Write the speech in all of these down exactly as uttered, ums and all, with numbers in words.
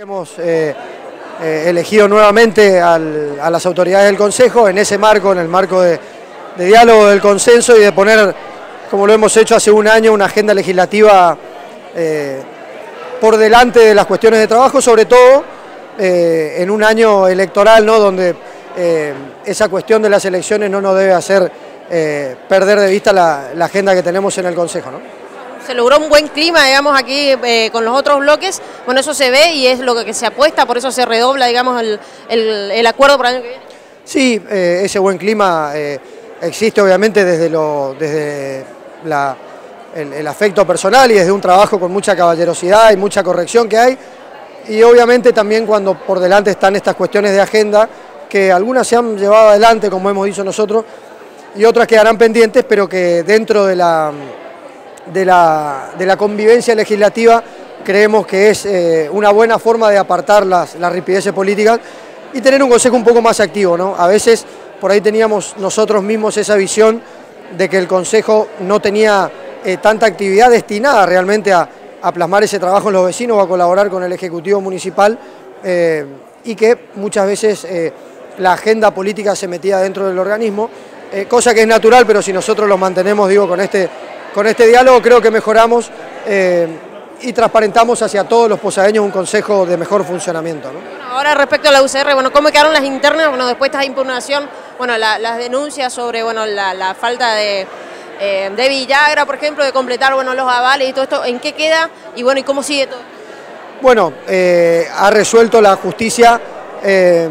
Hemos eh, eh, elegido nuevamente al, a las autoridades del Consejo en ese marco, en el marco de, de diálogo, del consenso y de poner, como lo hemos hecho hace un año, una agenda legislativa eh, por delante de las cuestiones de trabajo, sobre todo eh, en un año electoral, ¿no?, donde eh, esa cuestión de las elecciones no nos debe hacer eh, perder de vista la, la agenda que tenemos en el Consejo, ¿no? Se logró un buen clima, digamos, aquí eh, con los otros bloques. Bueno, eso se ve y es lo que se apuesta, por eso se redobla, digamos, el, el, el acuerdo para el año que viene. Sí, eh, ese buen clima eh, existe obviamente desde, lo, desde la, el, el afecto personal y desde un trabajo con mucha caballerosidad y mucha corrección que hay. Y obviamente también cuando por delante están estas cuestiones de agenda, que algunas se han llevado adelante, como hemos dicho nosotros, y otras quedarán pendientes, pero que dentro de la... De la, de la convivencia legislativa creemos que es eh, una buena forma de apartar las, las ripideces políticas y tener un consejo un poco más activo, ¿no? A veces por ahí teníamos nosotros mismos esa visión de que el consejo no tenía eh, tanta actividad destinada realmente a, a plasmar ese trabajo en los vecinos o a colaborar con el Ejecutivo Municipal eh, y que muchas veces eh, la agenda política se metía dentro del organismo, eh, cosa que es natural, pero si nosotros lo mantenemos, digo, con este... Con este diálogo creo que mejoramos eh, y transparentamos hacia todos los posadeños un consejo de mejor funcionamiento, ¿no? Bueno, ahora respecto a la U C R, bueno, ¿cómo quedaron las internas? Bueno, después de esta impugnación, bueno, la, las denuncias sobre, bueno, la, la falta de, eh, de Villagra, por ejemplo, de completar, bueno, los avales y todo esto, ¿en qué queda? Y bueno, ¿y cómo sigue todo? Bueno, eh, ha resuelto la justicia eh,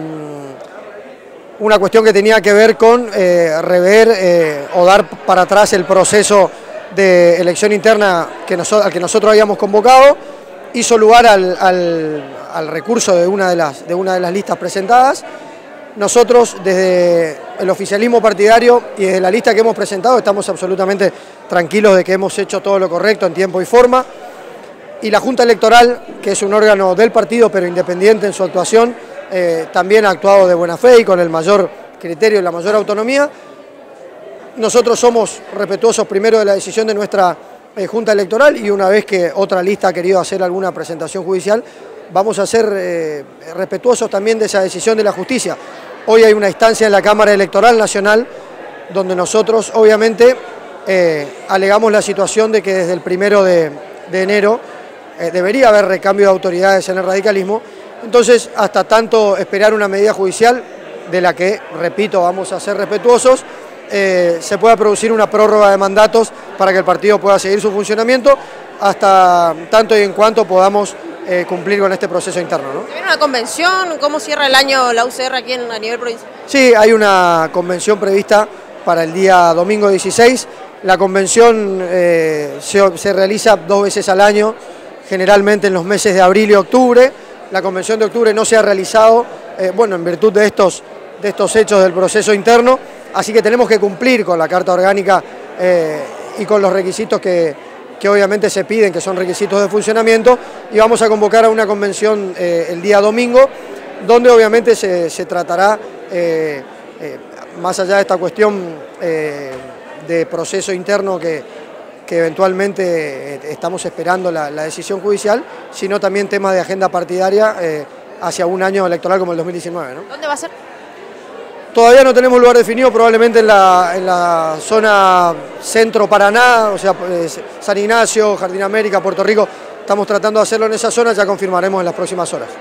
una cuestión que tenía que ver con eh, rever eh, o dar para atrás el proceso de elección interna que nosotros, al que nosotros habíamos convocado, hizo lugar al, al, al recurso de una de, las, de una de las listas presentadas. Nosotros desde el oficialismo partidario y desde la lista que hemos presentado estamos absolutamente tranquilos de que hemos hecho todo lo correcto en tiempo y forma, y la Junta Electoral, que es un órgano del partido pero independiente en su actuación, eh, también ha actuado de buena fe y con el mayor criterio y la mayor autonomía. Nosotros somos respetuosos primero de la decisión de nuestra eh, Junta Electoral y una vez que otra lista ha querido hacer alguna presentación judicial, vamos a ser eh, respetuosos también de esa decisión de la justicia. Hoy hay una instancia en la Cámara Electoral Nacional donde nosotros obviamente eh, alegamos la situación de que desde el primero de, de enero eh, debería haber recambio de autoridades en el radicalismo. Entonces, hasta tanto esperar una medida judicial de la que, repito, vamos a ser respetuosos, Eh, se pueda producir una prórroga de mandatos para que el partido pueda seguir su funcionamiento hasta tanto y en cuanto podamos eh, cumplir con este proceso interno, ¿no? ¿Viene una convención? ¿Cómo cierra el año la U C R aquí en, a nivel provincial? Sí, hay una convención prevista para el día domingo dieciséis. La convención eh, se, se realiza dos veces al año, generalmente en los meses de abril y octubre. La convención de octubre no se ha realizado, eh, bueno, en virtud de estos, de estos hechos del proceso interno. Así que tenemos que cumplir con la Carta Orgánica eh, y con los requisitos que, que obviamente se piden, que son requisitos de funcionamiento, y vamos a convocar a una convención eh, el día domingo, donde obviamente se, se tratará, eh, eh, más allá de esta cuestión eh, de proceso interno que, que eventualmente eh, estamos esperando la, la decisión judicial, sino también temas de agenda partidaria eh, hacia un año electoral como el dos mil diecinueve, ¿no? ¿Dónde va a ser? Todavía no tenemos lugar definido, probablemente en la, en la zona centro Paraná, o sea, pues, San Ignacio, Jardín América, Puerto Rico. Estamos tratando de hacerlo en esa zona, ya confirmaremos en las próximas horas.